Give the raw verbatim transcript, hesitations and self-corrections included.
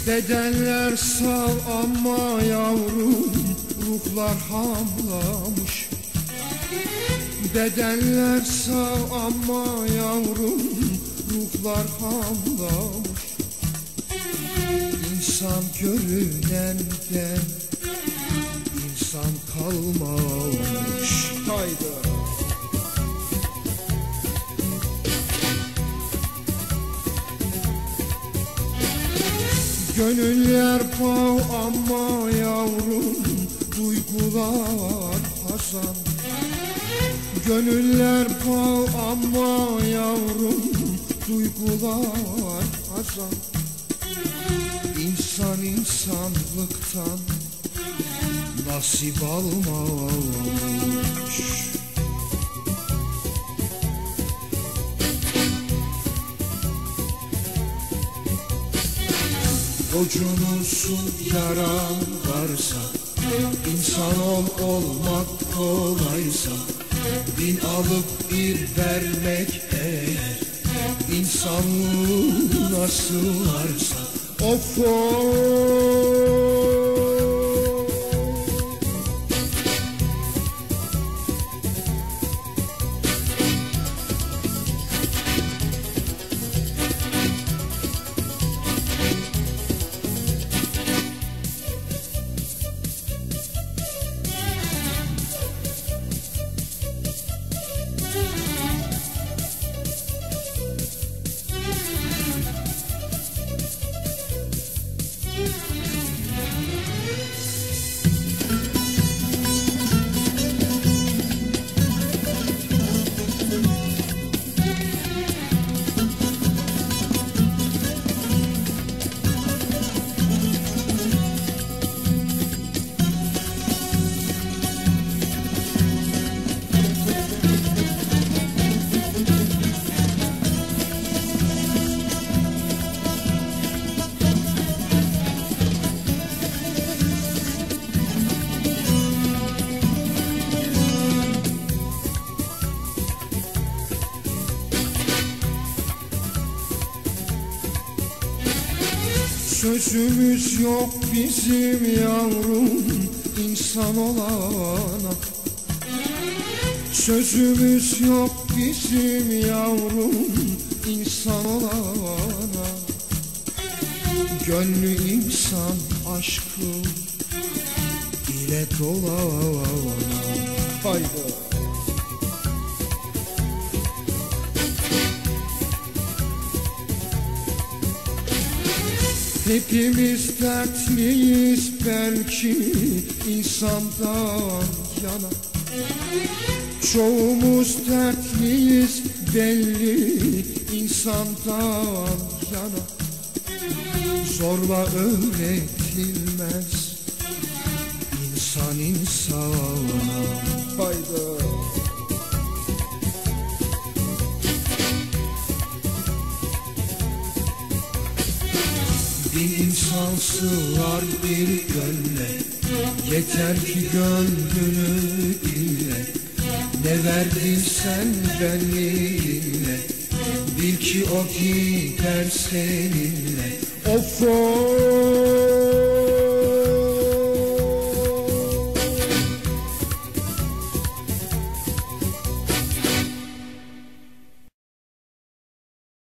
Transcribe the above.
Bedenler sağ ama yavrum ruhlar hamlamış. Bedenler sağ ama yavrum ruhlar hamlamış. İnsan görünenden insan kalmamış. Haydi. Gönüller bağ ama yavrum duygular hazan. Gönüller bağ ama yavrum duygular hazan. İnsan insanlıktan nasip almamış. Gocunursun yaran varsa, insan ol olmak kolaysa, bin alıp bir vermek eğer insanlığı nasıl varsa. Of of. Sözümüz yok bizim yavrum insan olana. Sözümüz yok bizim yavrum insan olana. Gönlü insan aşkı ile dolana. Haydi. Hepimiz dertliyiz belki insandan yana. Çoğumuz dertliyiz belli insandan yana. Zorla öğretilmez insan insana. Haydi. Bir insan sığar bir gönle, yeter ki gönlünü dinle. Ne verdiysen benliğinle, bil ki o gider seninle. Of of.